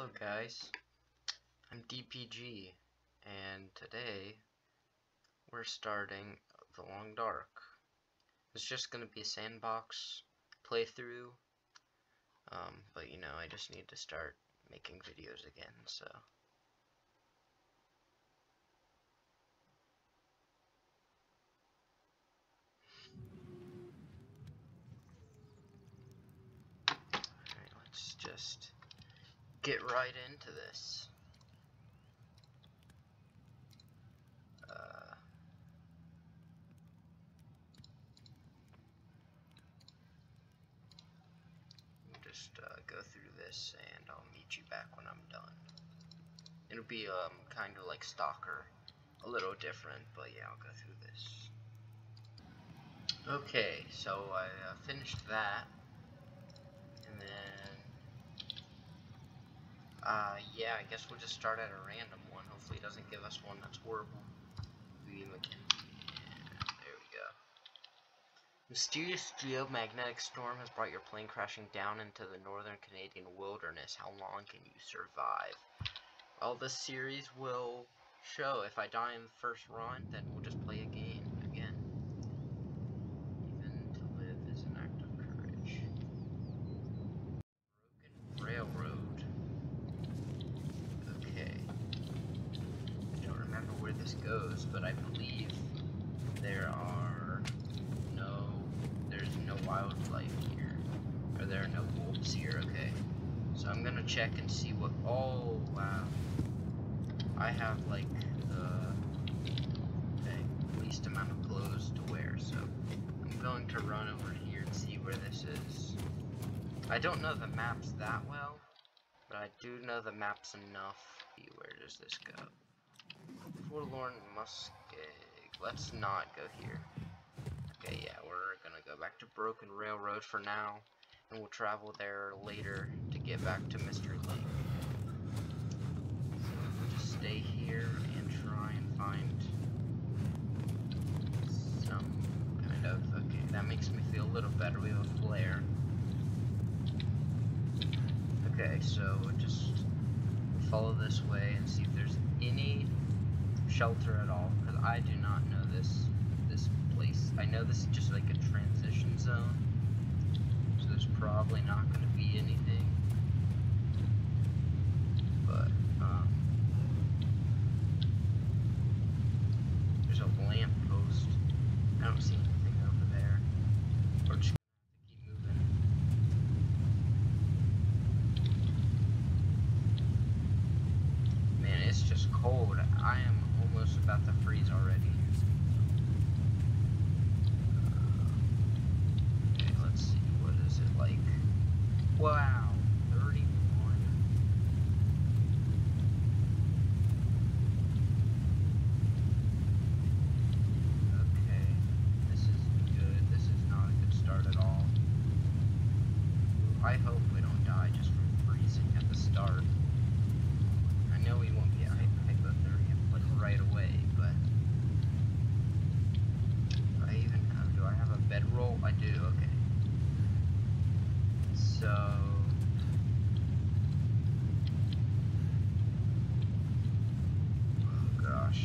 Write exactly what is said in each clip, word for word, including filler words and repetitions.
Hello guys, I'm D P G, and today we're starting The Long Dark. It's just going to be a sandbox playthrough, um, but you know, I just need to start making videos again, so... Alright, let's just get right into this. Uh... Just uh, go through this, and I'll meet you back when I'm done. It'll be um kind of like Stalker, a little different, but yeah, I'll go through this. Okay, so I uh, finished that, and then uh, yeah, I guess we'll just start at a random one. Hopefully, it doesn't give us one that's horrible. Louis Mackenzie. There we go. Mysterious geomagnetic storm has brought your plane crashing down into the northern Canadian wilderness. How long can you survive? Well, this series will show. If I die in the first run, then we'll just play a game again. Even to live is an act of courage. Broken railroad. Okay. I don't remember where this goes, but I believe there are no, there's no wildlife here. Or there are no wolves here, okay. So I'm gonna check and see what, oh wow. I have like the, the least amount of clothes to wear, so I'm going to run over here and see where this is. I don't know the maps that well, but I do know the maps enough. Where does this go? Forlorn Muskeg. Let's not go here. Okay, yeah, we're gonna go back to Broken Railroad for now, and we'll travel there later to get back to Mystery Lake. So we'll just stay here and try and find some kind of... Okay, that makes me feel a little better. We have a flare. Okay, so we'll just follow this way and see if there's any shelter at all, because I do not know this this place. I know this is just like a transition zone, so there's probably not going to be anything, but um, there's a lamp post. I don't see anything over there. We're just gonna have to keep moving. Man, it's just cold. I am almost about to freeze already. Uh, okay, let's see. What is it like? Wow, thirty-one. Okay, this is good. This is not a good start at all. I hope we don't die just from freezing at the start. I know we won't get hypothermia like right away, but do I even have, do I have a bedroll? I do, okay. So, oh gosh.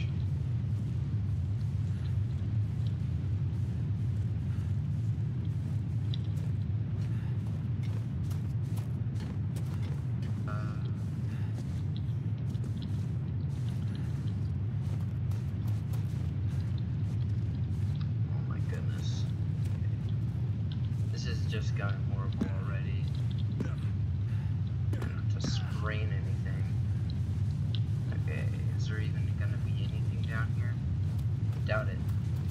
Just gotten horrible already. Not to sprain anything. Okay, is there even gonna be anything down here? Doubt it.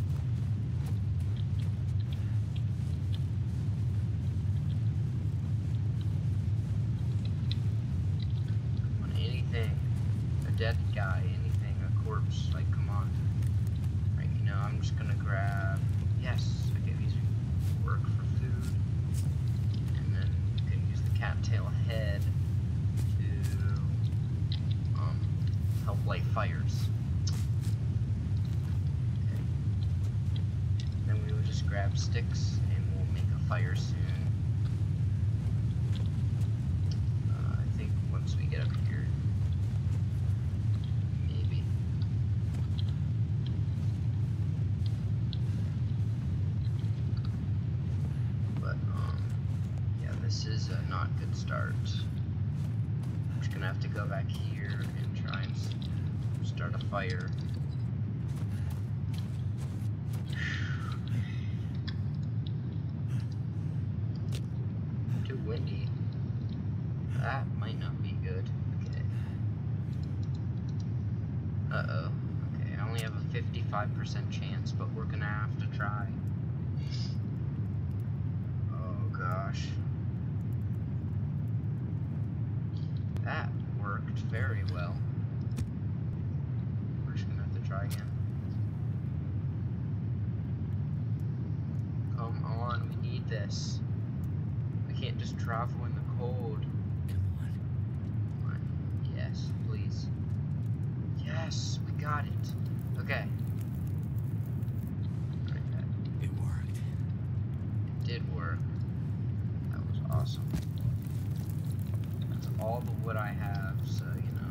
Come on, anything. A dead guy, anything, a corpse, like come on. Right, you know, I'm just gonna grab, yes, okay, these work for food. Cattail head to um, help light fires. Okay. Then we will just grab sticks and we'll make a fire soon. Uh, I think once we get up This is a not good start. I'm just gonna have to go back here and try and start a fire. Too windy. That might not be good. Okay. Uh-oh. Okay, I only have a fifty-five percent chance, but we're gonna have to try. Oh gosh. That worked very well. We're just gonna have to try again. Come on, we need this. We can't just travel in the cold. Come on. Come on. Yes, please. Yes, we got it. Okay. It worked. It did work. That was awesome. That's all the wood I have, so you know.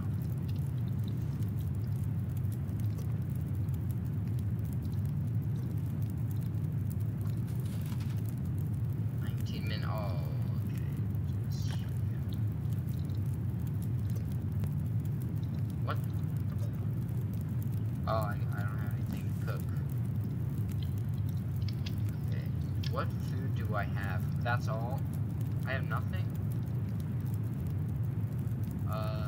nineteen minutes. Oh, okay. Just, yeah. What? Oh, I, I don't have anything to cook. Okay. What food do I have? That's all? I have nothing? Uh...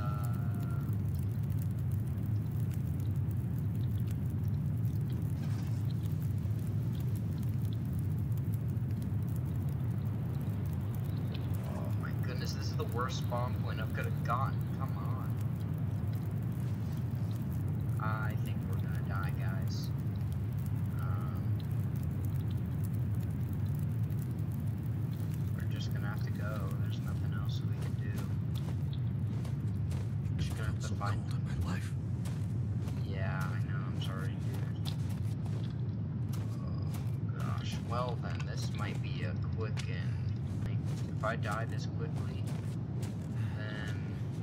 Oh my goodness, this is the worst spawn point I could have gotten. Come on. I think we're gonna die, guys. Um, we're just gonna have to go. There's nothing else we can do. We're just gonna have to So find. cold in my life. Yeah, I know. I'm sorry, dude. Oh gosh. Well then, this might be a quick end. Like, if I die this quickly, then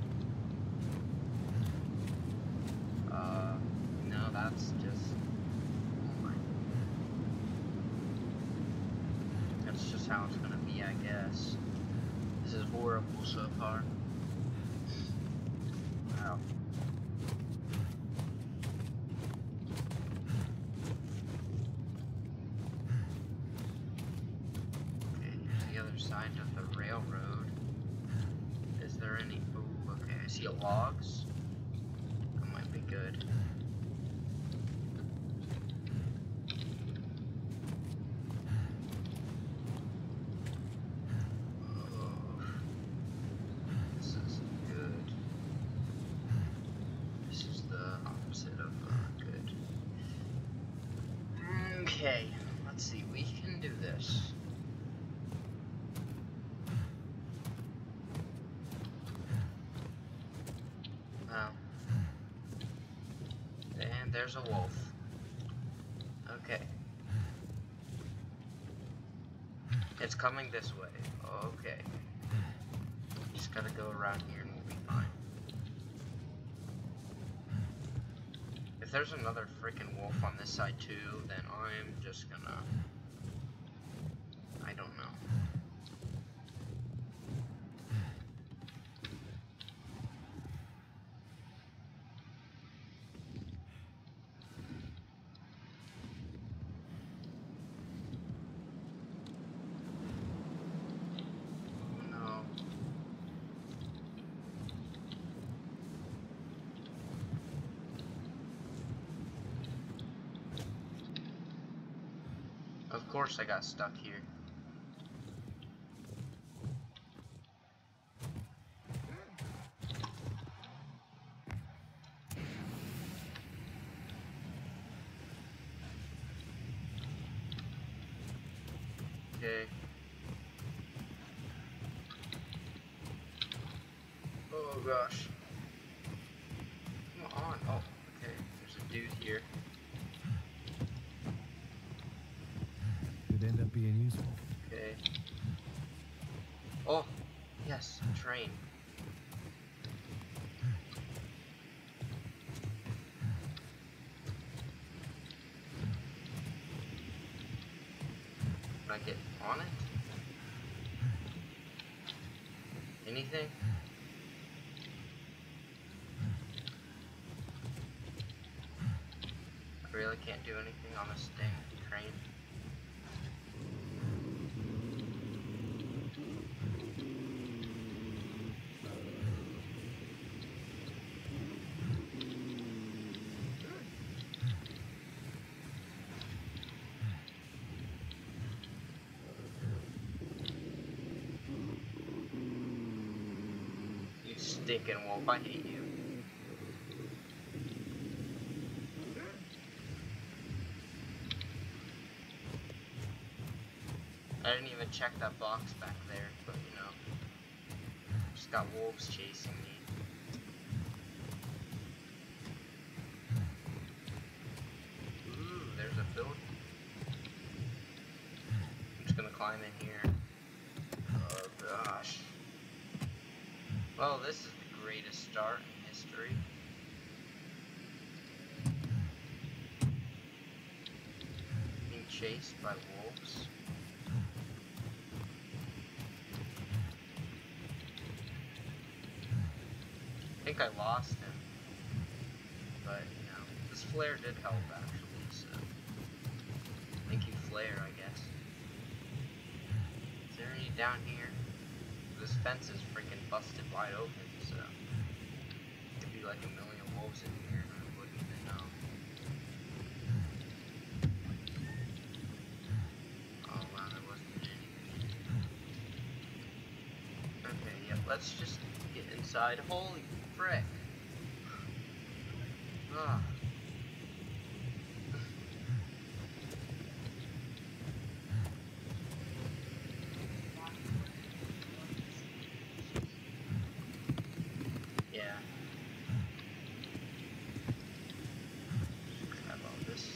uh, no, that's just. Oh my. That's just how it's gonna be, I guess. This is horrible so far. Wow. The other side of the railroad. Is there any? Ooh, okay. I see logs. That might be good. Oh, this is good. This is the opposite of uh, good. Okay, let's see. We can do this. And there's a wolf. Okay. It's coming this way. Okay. Just gotta go around here and we'll be fine. If there's another freaking wolf on this side too, then I'm just gonna... I don't know. Of course I got stuck here. Okay. Oh gosh. Come on. Oh, okay. There's a dude here. Could end up being useful. Okay. Oh, yes, train. Can I get on it? Anything? I really can't do anything on this dang train. You stinking wolf, I hate you. I didn't even check that box back there, but you know, just got wolves chasing me. Ooh, there's a building. I'm just gonna climb in here. Oh gosh. Well, this is the greatest start in history. Being chased by wolves. I think I lost him, but you know, this flare did help actually, so thank you flare, I guess. Is there any down here? This fence is freaking busted wide open, so could be like a million wolves in here and I wouldn't even know. Oh wow, there wasn't anything in here. Okay, yeah, let's just get inside. Holy frick. Ugh. Yeah. Grab all this.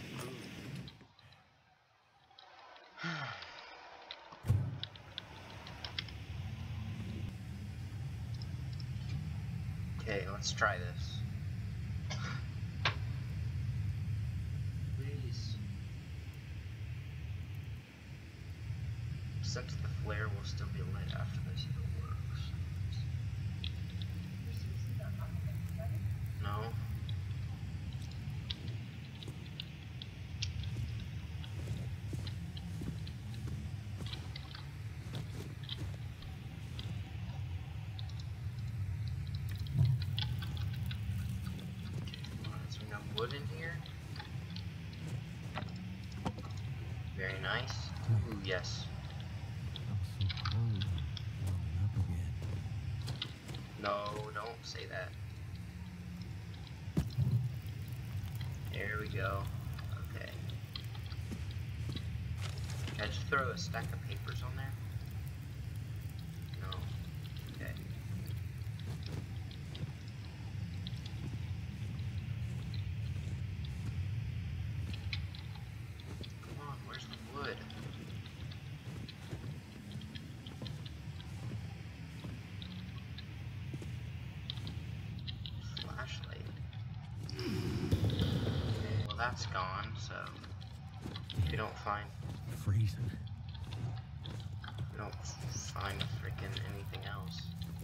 Okay, let's try this. Please. Since the flare will still be lit after this, if it works. No. So we got wood in here. Very nice. Ooh, yes. I'm so cold. Warming up again. No, don't say that. There we go. Okay. Can I just throw a stack of papers on there? No. Okay. Come on, where's the wood? Flashlight. Well, that's gone, so if you don't find Freezing. we don't find freaking anything else.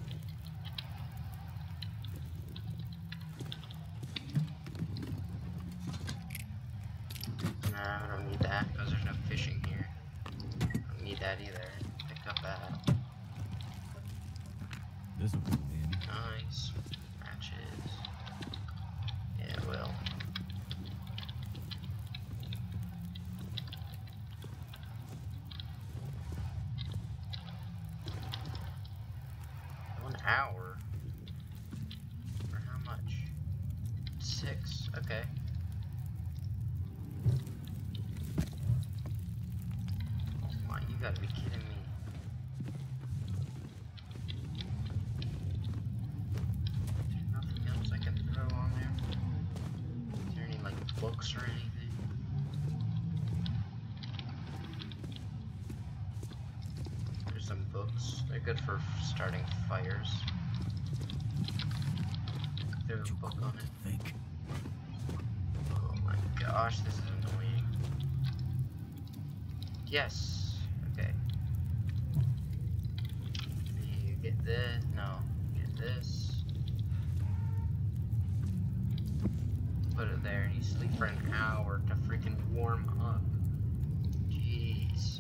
Nah, I don't need that because there's no fishing here. I don't need that either. Pick up that. This will come in handy. Nice. Matches. Yeah, it will. One hour? For how much? Six. Okay. Come on, you gotta be kidding me. There's nothing else I can throw on there. Is there any like books or anything? There's some books. They're good for starting fires. There's a book on it. Think. Oh my gosh, this is annoying. Yes. Okay. You get this. No, get this. Put it there, and you sleep for an hour to freaking warm up. Jeez.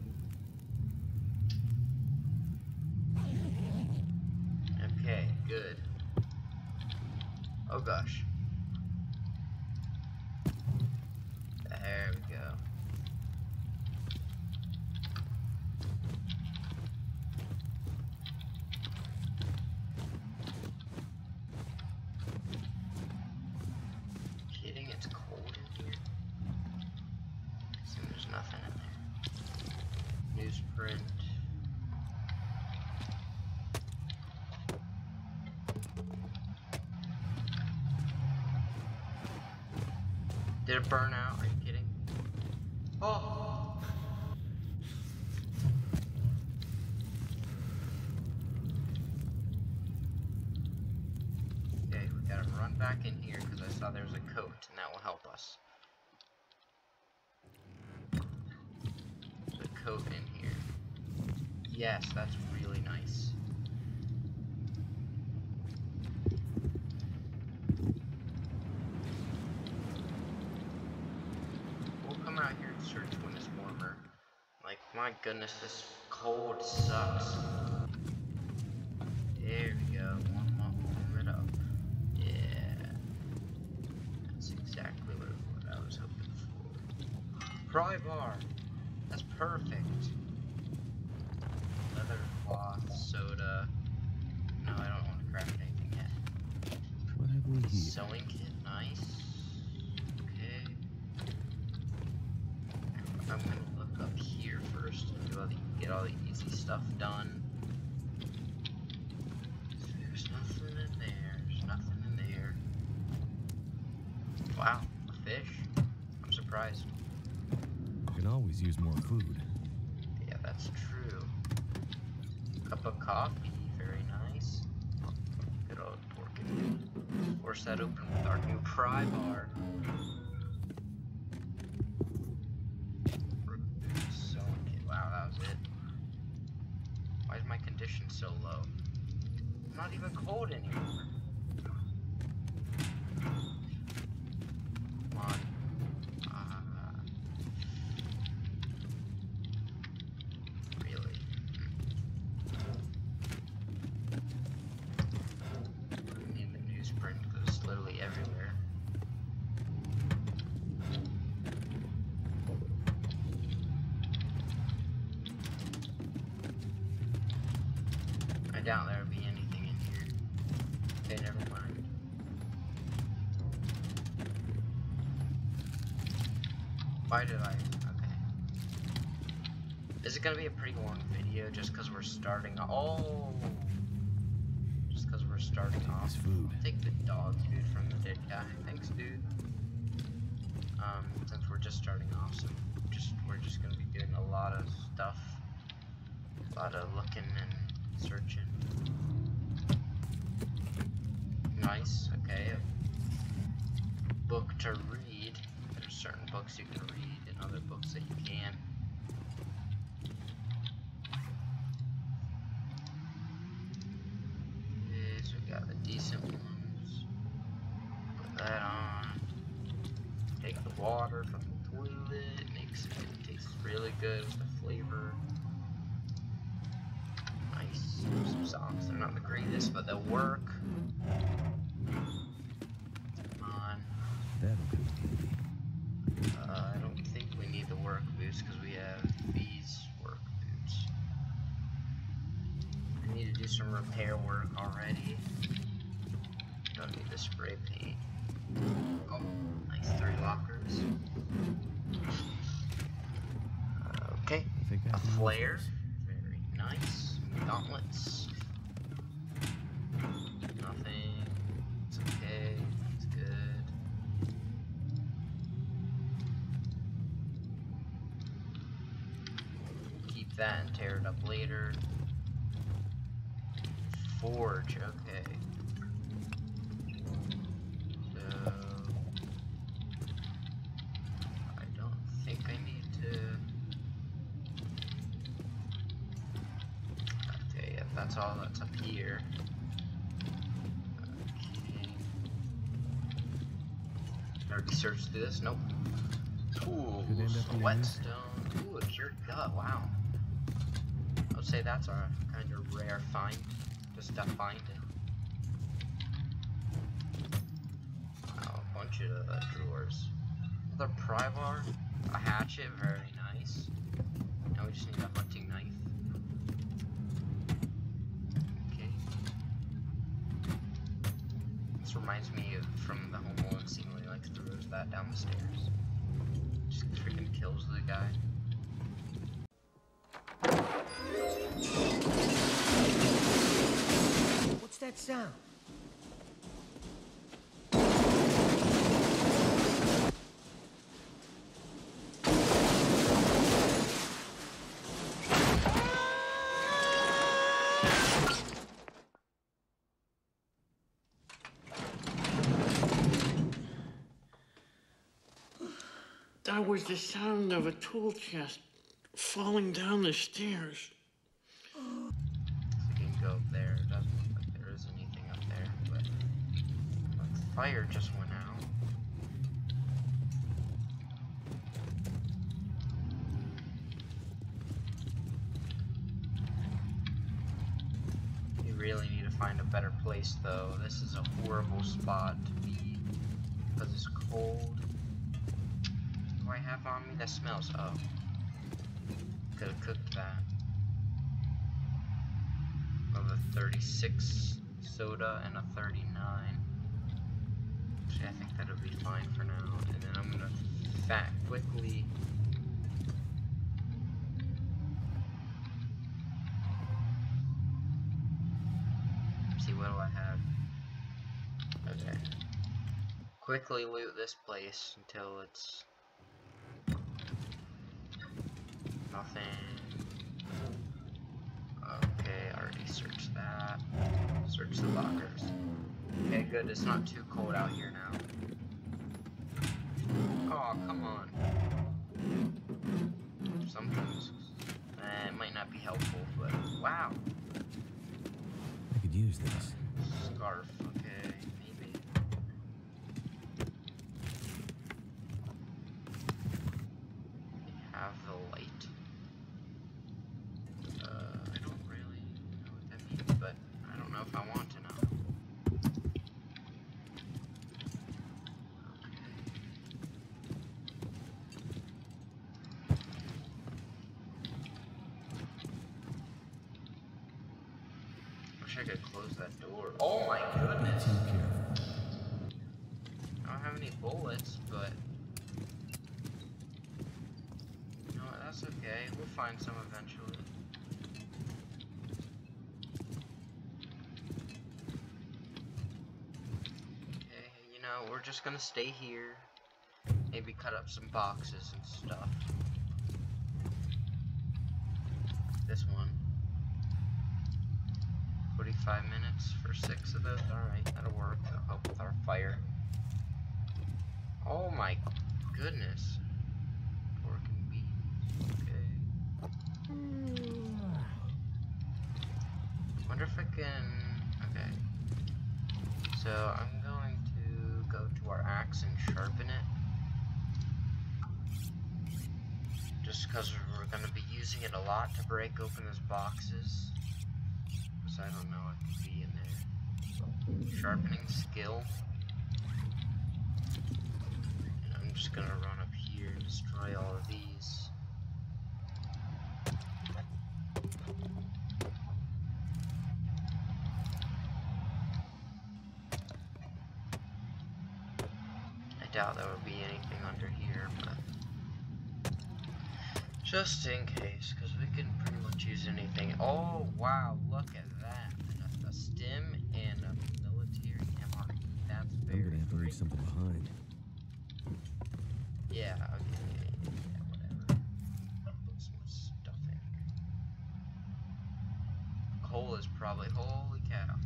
Okay, good. Oh gosh. There we go. Kidding, it's cold in here. So there's nothing in there. Newsprint. Did it burn out? Are you kidding? Oh! Okay, we gotta run back in here because I saw there's a coat and that will help us. There's a coat in here. Yes, that's really nice. Out here and search when it's warmer. Like, my goodness, this cold sucks. There we go. Warm up, warm it up. Yeah. That's exactly what, what I was hoping for. Pry bar. That's perfect. Leather, cloth, soda. No, I don't want to craft anything yet. What have we here? Sewing kit, nice. I'm gonna look up here first and do all the, get all the easy stuff done. So there's nothing in there. There's nothing in there. Wow, a fish. I'm surprised. You can always use more food. Yeah, that's true. Cup of coffee, very nice. Good old pork and force that open with our new pry bar. My condition so low. I'm not even cold anymore. Come on. Uh, really? I need the newsprint because it's literally everywhere. I doubt there would be anything in here. Okay, never mind. Why did I? Okay. This is gonna be a pretty long video just because we're starting. Oh! Just because we're starting off. Food. I'll take the dog food from the dead guy. Thanks, dude. Um, since we're just starting off, so just we're just gonna be doing a lot of stuff. A lot of looking and searching. Nice, okay. A book to read. There's certain books you can read and other books that you can't. Okay, so we got the decent ones. Put that on. Take the water from the toilet. Makes it taste really good with the flavor. Some socks, they're not the greatest, but they'll work. Come on. That'll be Uh, I don't think we need the work boots because we have these work boots. I need to do some repair work already. Don't need the spray paint. Oh, nice, three lockers. Uh, okay, I think I a can use flare. this. Very nice. Gauntlets. Nothing. It's okay. It's good. Keep that and tear it up later. Forge. Okay. So I don't think I need to. Okay, yeah, that's all that's up here. Okay. Already searched through this? Nope. Ooh, Could end up being whetstone. Ooh, a cured gut, wow. I would say that's a kind of rare find. Just to find it. Wow, a bunch of uh, drawers. Another pry bar, a hatchet, very nice. Now we just need a hunting knife. Okay. This reminds me of from the Home Alone scene when he like throws that down the stairs. Just freaking kills the guy. What's that sound? That was the sound of a tool chest falling down the stairs. We can go up there. It doesn't look like there is anything up there, but the fire just went out. You really need to find a better place, though. This is a horrible spot to be because it's cold. What do I have on me that smells? Oh, could have cooked that. Of a thirty-six soda and a thirty-nine. Actually, I think that'll be fine for now. And then I'm gonna fat quickly. See, what do I have? Okay. Quickly loot this place until it's nothing. Okay, I already searched that. Search the lockers. Okay, good. It's not too cold out here now. Oh, come on. Sometimes eh, it might not be helpful, but wow. I could use this. Scarf. Okay, maybe. Have the light. But I don't know if I want to know. Okay. Wish I could close that door. Oh my goodness! Be careful. I don't have any bullets, but you know what, that's okay. We'll find some eventually. We're just gonna stay here, maybe cut up some boxes and stuff. This one. forty-five minutes for six of those. Alright, that'll work. That'll help with our fire. Oh my goodness. Pork and beans. Okay. Wonder if I can. Okay. So I'm going to go to our axe and sharpen it. Just because we're going to be using it a lot to break open those boxes. Because I don't know what could be in there. Sharpening skill. And I'm just going to run up here and destroy all of these. I doubt there would be anything under here, but just in case, because we can pretty much use anything. Oh wow, look at that! A, a stim and a military M R E. That's very I'm gonna have to leave great. something behind. Yeah, okay, yeah, whatever. I'll put some stuff in here. Coal is probably, holy cow.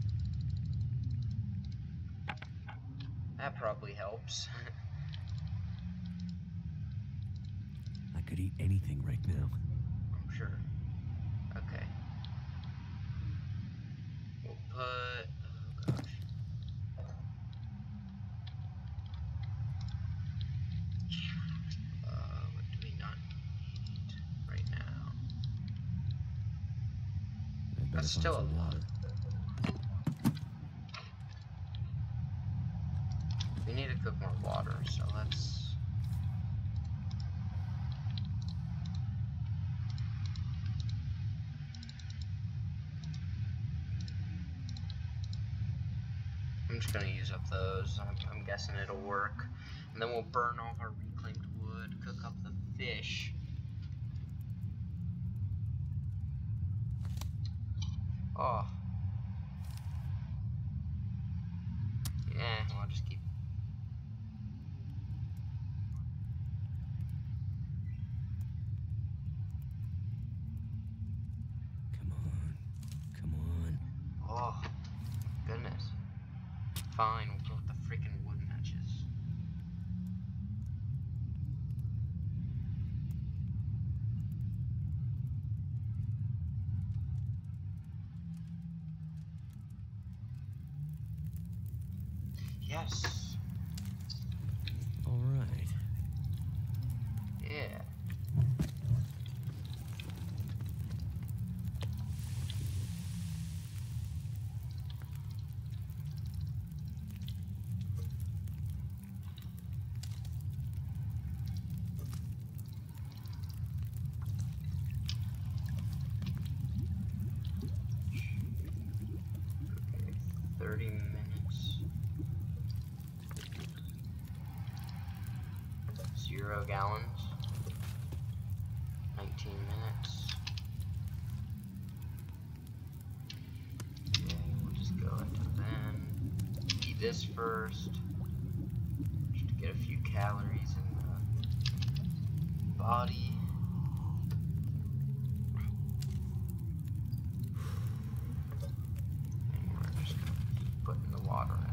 That probably helps. I could eat anything right now. I'm sure. Okay. better That's find still a some lot. water. We need to cook more water, so let's... I'm just gonna use up those. I'm, I'm guessing it'll work. And then we'll burn all our reclaimed wood, cook up the fish. Oh. Yeah, I'll just keep... Come on. Come on. Oh, goodness. Fine, we'll go with the freaking wood matches. Yes. All right. Yeah. thirty minutes. Zero gallons. nineteen minutes. Okay, we'll just go into then. Eat this first. Just to get a few calories in the body. And we're just gonna keep putting the water in there.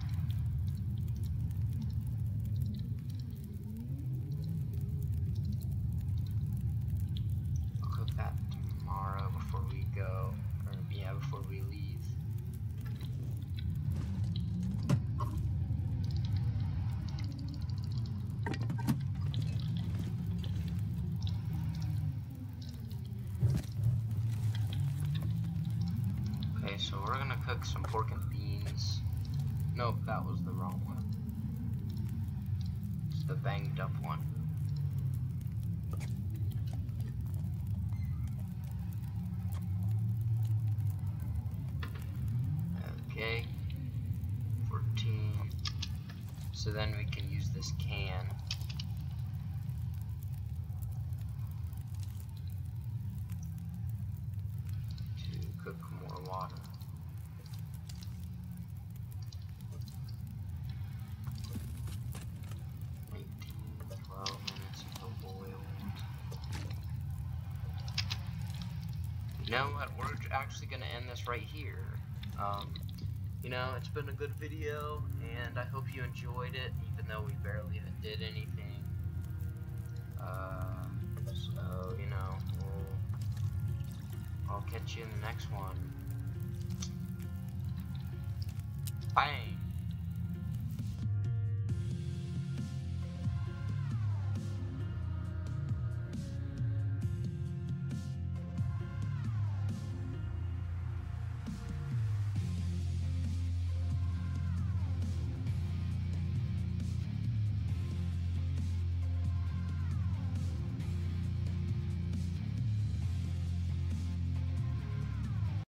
I'll cook that tomorrow before we go, or yeah, before we leave. Okay, so we're gonna cook some pork and beans. Nope, that was the wrong one. It's the banged up one. Okay, fourteen. So then we can use this can. To cook more water. eighteen, twelve minutes until boiled. You know what? We're actually gonna end this right here. Um, you know, it's been a good video, and I hope you enjoyed it, even though we barely even did anything. Uh, so, you know, we'll, I'll catch you in the next one. Bang!